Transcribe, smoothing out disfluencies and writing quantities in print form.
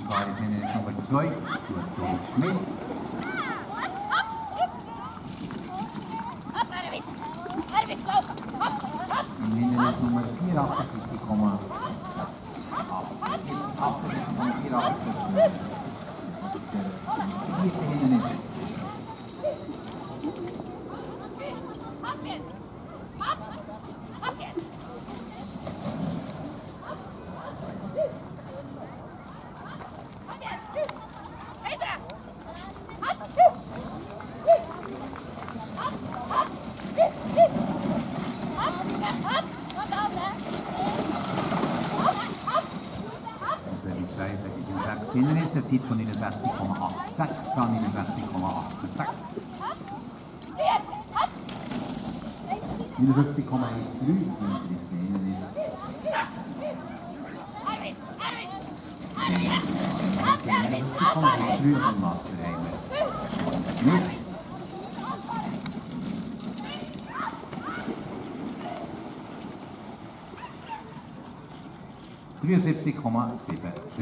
zwar ist Hindernis Nummer 2, Doris Schmidt. Und Hindernis Nummer 4, 48,84. Das vierte Hindernis. Hindernis, er zieht von 69,86 dann 69,86. 59,13 Hindernis. Nicht. 73,7.